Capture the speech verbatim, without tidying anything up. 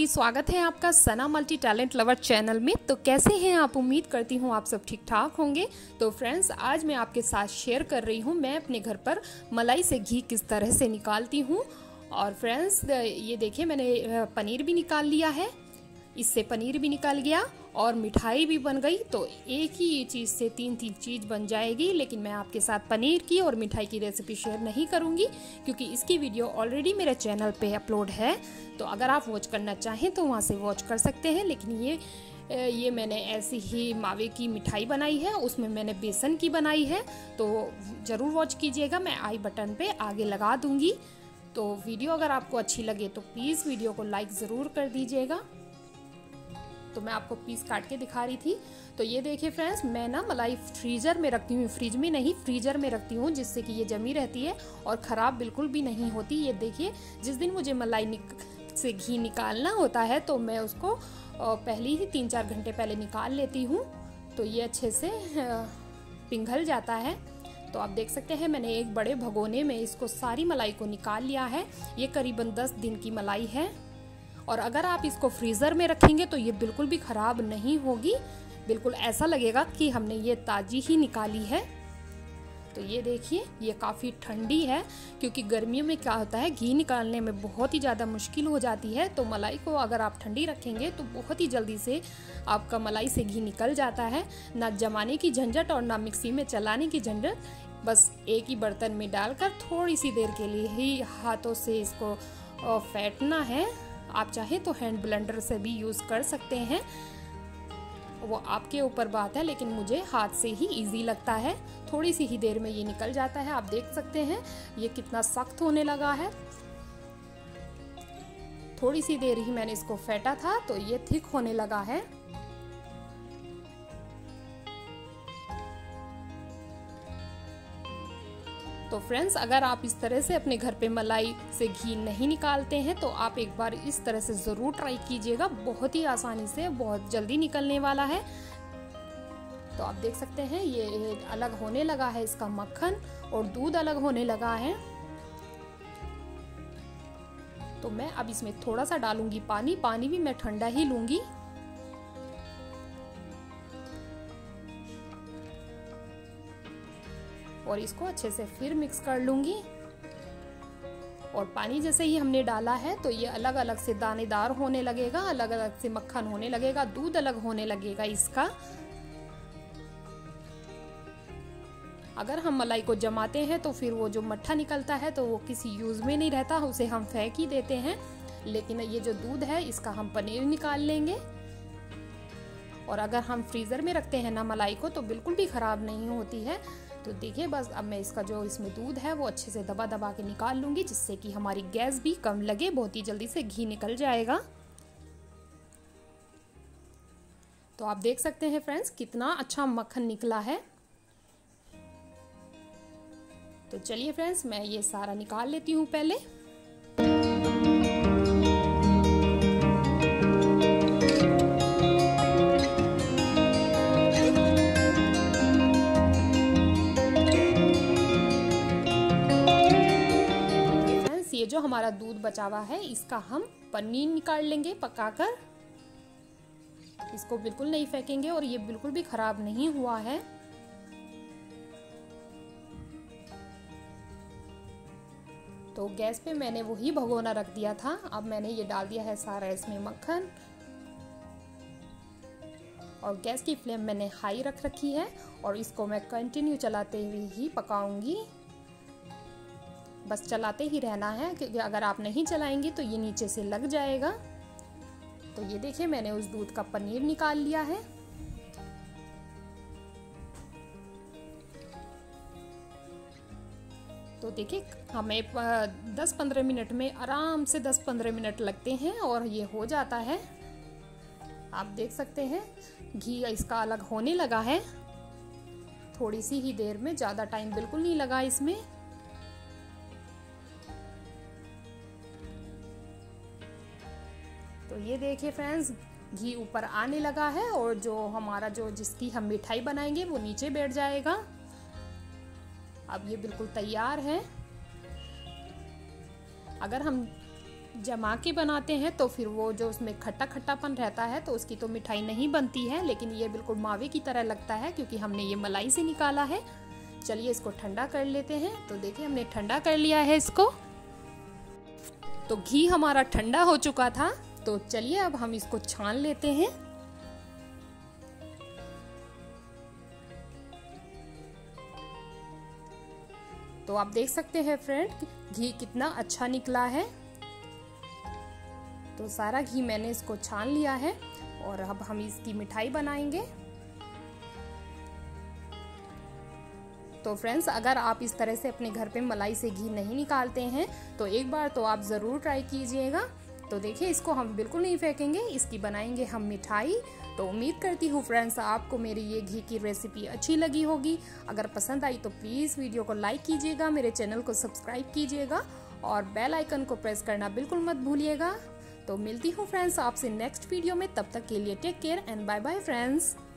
स्वागत है आपका Sana multi talent lover channel में। तो कैसे हैं आप? उम्मीद करती हूँ आप सब ठीक ठाक होंगे। तो फ्रेंड्स, आज मैं आपके साथ शेयर कर रही हूँ मैं अपने घर पर मलाई से घी किस तरह से निकालती हूँ। और फ्रेंड्स, ये देखिए, मैंने पनीर भी निकाल लिया है, इससे पनीर भी निकल गया और मिठाई भी बन गई। तो एक ही चीज़ से तीन तीन चीज़ बन जाएगी। लेकिन मैं आपके साथ पनीर की और मिठाई की रेसिपी शेयर नहीं करूंगी, क्योंकि इसकी वीडियो ऑलरेडी मेरे चैनल पे अपलोड है। तो अगर आप वॉच करना चाहें तो वहां से वॉच कर सकते हैं। लेकिन ये ये मैंने ऐसी ही मावे की मिठाई बनाई है, उसमें मैंने बेसन की बनाई है। तो ज़रूर वॉच कीजिएगा, मैं आई बटन पे आगे लगा दूंगी। तो वीडियो अगर आपको अच्छी लगे तो प्लीज़ वीडियो को लाइक ज़रूर कर दीजिएगा। तो मैं आपको पीस काट के दिखा रही थी। तो ये देखिए फ्रेंड्स, मैं ना मलाई फ्रीज़र में रखती हूँ, फ्रिज में नहीं, फ्रीज़र में रखती हूँ, जिससे कि ये जमी रहती है और ख़राब बिल्कुल भी नहीं होती। ये देखिए, जिस दिन मुझे मलाई निक, से घी निकालना होता है तो मैं उसको पहले ही तीन चार घंटे पहले निकाल लेती हूँ। तो ये अच्छे से पिघल जाता है। तो आप देख सकते हैं, मैंने एक बड़े भगोने में इसको सारी मलाई को निकाल लिया है। ये करीबन दस दिन की मलाई है। और अगर आप इसको फ्रीज़र में रखेंगे तो ये बिल्कुल भी ख़राब नहीं होगी, बिल्कुल ऐसा लगेगा कि हमने ये ताज़ी ही निकाली है। तो ये देखिए, ये काफ़ी ठंडी है, क्योंकि गर्मियों में क्या होता है, घी निकालने में बहुत ही ज़्यादा मुश्किल हो जाती है। तो मलाई को अगर आप ठंडी रखेंगे तो बहुत ही जल्दी से आपका मलाई से घी निकल जाता है। ना जमाने की झंझट और ना मिक्सी में चलाने की झंझट। बस एक ही बर्तन में डालकर थोड़ी सी देर के लिए ही हाथों से इसको फेंटना है। आप चाहे तो हैंड ब्लेंडर से भी यूज़ कर सकते हैं, वो आपके ऊपर बात है। लेकिन मुझे हाथ से ही इजी लगता है। थोड़ी सी ही देर में ये निकल जाता है। आप देख सकते हैं ये कितना सख्त होने लगा है। थोड़ी सी देर ही मैंने इसको फेंटा था तो ये थिक होने लगा है। तो फ्रेंड्स, अगर आप इस तरह से अपने घर पे मलाई से घी नहीं निकालते हैं तो आप एक बार इस तरह से ज़रूर ट्राई कीजिएगा। बहुत ही आसानी से, बहुत जल्दी निकलने वाला है। तो आप देख सकते हैं ये अलग होने लगा है, इसका मक्खन और दूध अलग होने लगा है। तो मैं अब इसमें थोड़ा सा डालूंगी पानी। पानी भी मैं ठंडा ही लूंगी। और इसको अच्छे से फिर मिक्स कर लूंगी। और पानी जैसे ही हमने डाला है तो ये अलग अलग से दानेदार होने लगेगा, अलग अलग से मक्खन होने लगेगा, दूध अलग होने लगेगा इसका। अगर हम मलाई को जमाते हैं तो फिर वो जो मट्ठा निकलता है तो वो किसी यूज में नहीं रहता, उसे हम फेंक ही देते हैं। लेकिन ये जो दूध है इसका हम पनीर निकाल लेंगे। और अगर हम फ्रीजर में रखते हैं ना मलाई को तो बिल्कुल भी खराब नहीं होती है। तो देखिए, बस अब मैं इसका जो इसमें दूध है वो अच्छे से दबा दबा के निकाल लूंगी, जिससे कि हमारी गैस भी कम लगे, बहुत ही जल्दी से घी निकल जाएगा। तो आप देख सकते हैं फ्रेंड्स, कितना अच्छा मक्खन निकला है। तो चलिए फ्रेंड्स, मैं ये सारा निकाल लेती हूँ पहले। ये जो हमारा दूध बचा हुआ है इसका हम पनीर निकाल लेंगे पकाकर। इसको बिल्कुल नहीं फेंकेंगे और ये बिल्कुल भी खराब नहीं हुआ है। तो गैस पे मैंने वही भगोना रख दिया था। अब मैंने ये डाल दिया है सारा इसमें मक्खन। और गैस की फ्लेम मैंने हाई रख रखी है और इसको मैं कंटिन्यू चलाते हुए ही पकाऊंगी। बस चलाते ही रहना है, क्योंकि अगर आप नहीं चलाएंगे तो ये नीचे से लग जाएगा। तो ये देखिए, मैंने उस दूध का पनीर निकाल लिया है। तो देखिए, हमें दस पंद्रह मिनट में आराम से दस पंद्रह मिनट लगते हैं और ये हो जाता है। आप देख सकते हैं घी इसका अलग होने लगा है। थोड़ी सी ही देर में, ज़्यादा टाइम बिल्कुल नहीं लगा इसमें। तो ये देखिए फ्रेंड्स, घी ऊपर आने लगा है और जो हमारा जो जिसकी हम मिठाई बनाएंगे वो नीचे बैठ जाएगा। अब ये बिल्कुल तैयार है। अगर हम जमा के बनाते हैं तो फिर वो जो उसमें खट्टा खट्टापन रहता है तो उसकी तो मिठाई नहीं बनती है, लेकिन ये बिल्कुल मावे की तरह लगता है क्योंकि हमने ये मलाई से निकाला है। चलिए इसको ठंडा कर लेते हैं। तो देखिए हमने ठंडा कर लिया है इसको। तो घी हमारा ठंडा हो चुका था, तो चलिए अब हम इसको छान लेते हैं। तो आप देख सकते हैं फ्रेंड घी कितना अच्छा निकला है। तो सारा घी मैंने इसको छान लिया है और अब हम इसकी मिठाई बनाएंगे। तो फ्रेंड्स, अगर आप इस तरह से अपने घर पे मलाई से घी नहीं निकालते हैं तो एक बार तो आप ज़रूर ट्राई कीजिएगा। तो देखिए इसको हम बिल्कुल नहीं फेंकेंगे, इसकी बनाएंगे हम मिठाई। तो उम्मीद करती हूँ फ्रेंड्स आपको मेरी ये घी की रेसिपी अच्छी लगी होगी। अगर पसंद आई तो प्लीज़ वीडियो को लाइक कीजिएगा, मेरे चैनल को सब्सक्राइब कीजिएगा और बेल आइकन को प्रेस करना बिल्कुल मत भूलिएगा। तो मिलती हूँ फ्रेंड्स आपसे नेक्स्ट वीडियो में, तब तक के लिए take care and bye bye friends.